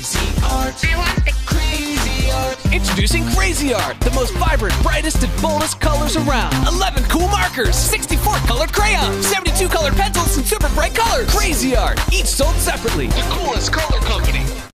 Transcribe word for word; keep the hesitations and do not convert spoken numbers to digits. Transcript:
Cra-Z-Art. I want the Cra-Z-Art. Introducing Cra-Z-Art, the most vibrant, brightest, and boldest colors around. eleven cool markers, sixty-four colored crayons, seventy-two colored pencils, and super bright colors. Cra-Z-Art, each sold separately. The coolest color company.